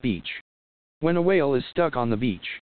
Beach. When a whale is stuck on the beach,